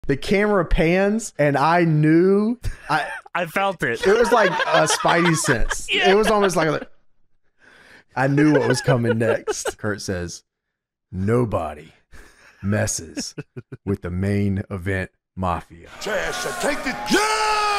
The camera pans, and I knew I felt it. it was like a spidey sense. Yeah. It was almost like I knew what was coming next. Kurt says, "Nobody messes with the main event mafia." Trash, take the